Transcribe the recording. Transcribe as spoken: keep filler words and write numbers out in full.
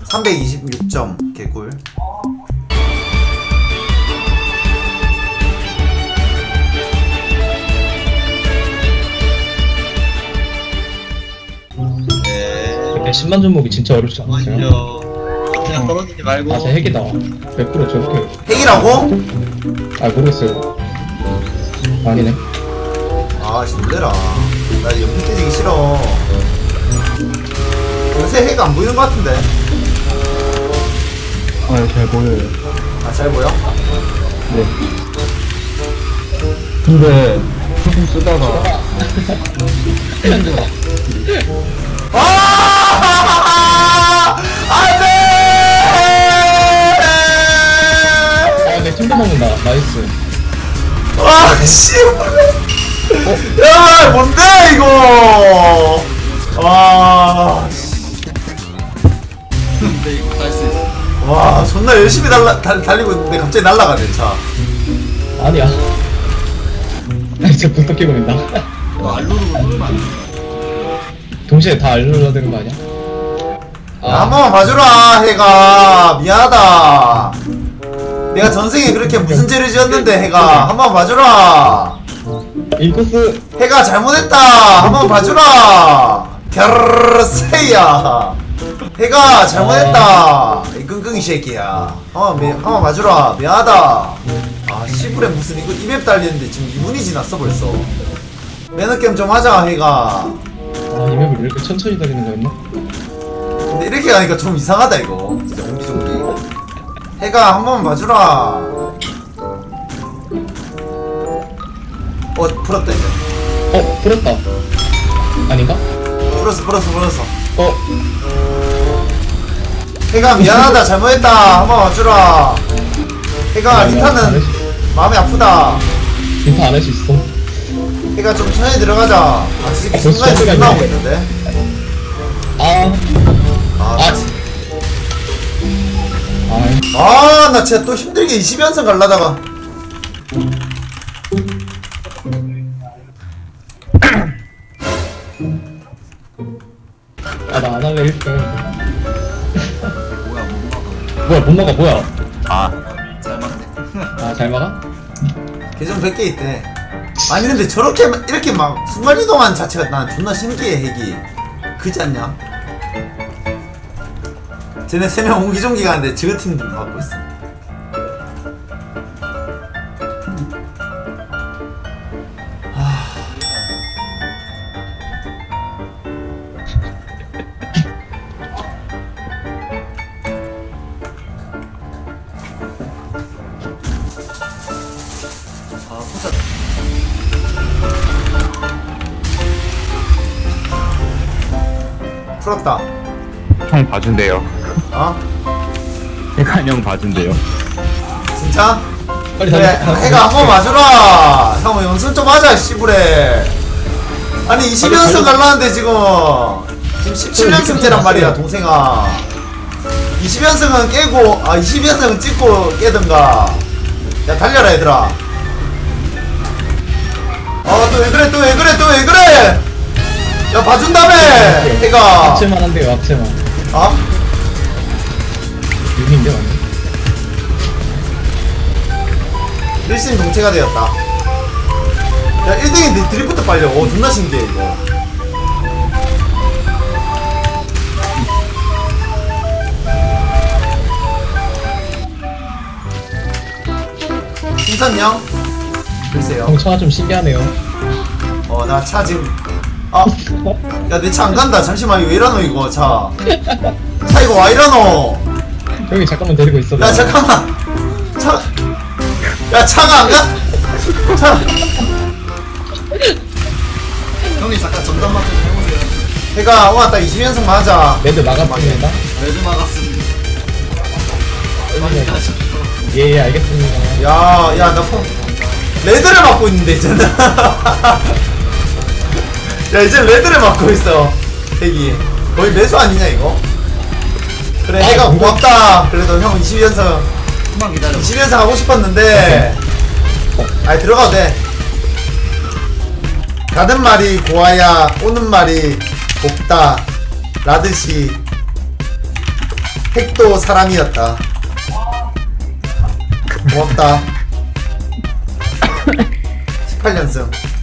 삼백이십육 점 개꿀. 근데 십만 종목이 진짜 어렵지 않았어요? 그냥 떨어지지 말고. 아, 제 핵이다. 백 퍼센트 저렇게. 핵이라고? 아, 모르겠어요. 아니네. 아 힘들어. 나 연필 떼지기 싫어. 요새 핵 안 보이는 것 같은데. 아, 잘 보여요. 아 잘 보여? 네. 근데 조금 쓰다가 아! 안돼! 아, 내 팀도 먹는다. 나이스. 아 씨. 야 뭔데 이거? 와. 근데 이거 할 수 있어. 와 존나 열심히 달라, 달, 달리고 있는데 갑자기 날아가네 차. 아니야. 진짜 불 켜고 있다. 이거 알루로 누르면 안 돼. 동시에 다 알려줘야 되는 거 아니야? 야, 한 번만 봐주라 해가. 미안하다. 내가 전생에 그렇게 무슨 죄를 지었는데 해가 한 번 봐주라. 인코스. 해가 잘못했다. 한 번 봐주라. 갸르세야. 해가 잘못했다. 이 끙끙이 새끼야. 한번 미, 한번 봐주라. 미안하다. 아 씨부레 무슨 이거 이맵 달리는데 지금 이 분이 지났어 벌써. 매너게임 좀 하자 해가. 아, 이 맵을 이렇게 천천히 달리는 거였나? 근데 이렇게 가니까 좀 이상하다 이거. 진짜 옹기종기. 해가 한 번만 봐주라. 어 풀었다 이제. 어, 풀었다. 아닌가? 풀었어 풀었어 풀었어. 어, 해가 미안하다. 잘못했다. 한 번 봐주라. 해가 리타는 마음이 아프다. 인타 안 할 수 있어. 해가 좀 천천히 들어가자. 아 지금 순간에 벌써 지금 나오고 시작이네. 있는데. 아, 아, 아. 아, 아, 나 진짜 또 힘들게 이십 연승 갈라다가. 아, 나 안 할래, 일 등. 뭐야 못 막아. 뭐야, 못 나가, 뭐야. 아, 잘 막네. 아, 잘 막아? 계정 백 개 있대. 아니, 근데 저렇게, 이렇게 막, 순간이동한 자체가 난 존나 신기해, 핵이. 그지 않냐? 쟤네 세 명 옹기종기 가는데 지그팀 갖고 있어. 아, 혼자. 풀었다. 형 봐준대요. 어? 해간 형 봐준대요. 진짜? 빨리 그래, 달려. 해가 한 번 와주라. 형, 연습 좀 하자, 씨부레. 아니, 이십 연승 갈라는데 지금. 지금 십칠 연승째란 말이야, 동생아. 이십 연승은 깨고, 아, 이십 연승은 찍고 깨든가. 야, 달려라, 얘들아. 아, 또 왜 그래, 또 왜 그래, 또 왜 그래! 야, 봐준다며! 해가. 합체만 한대요, 합체만. 어? 육인데, 완전. 일신 동체가 되었다. 야, 일 등인데 드리프트 빨려. 오, 존나 신기해, 이거. 신선형? 글쎄요. 형 차가 좀 신기하네요. 어, 나 차 지금. 아, 야, 내 차 안 간다. 잠시만, 이거 왜 이러노, 이거, 차. 차 이거 와 이러노. 형이 잠깐만 데리고 있어. 야, 잠깐만. 차. 야, 차가 안 가? 차. 형님 잠깐 전담만 좀 해보세요. 해가, 와, 딱 이십 연승 맞아. 레드 막았습니다. 레드 막았습니다. 빨리 가시죠. 예, 예, 알겠습니다. 야, 야, 나 폰. 레드를 맡고 있는데, 이제는. 야, 이제 레드를 맡고 있어. 핵이. 거의 매수 아니냐, 이거? 그래, 해가 아, 고맙다. 그래도 형 이십 연승. 조금만 기다려. 이십 연승 하고 싶었는데. 아니, 들어가도 돼. 가는 말이 고와야 오는 말이 곱다. 라듯이. 핵도 사람이었다. 고맙다. 십팔 연승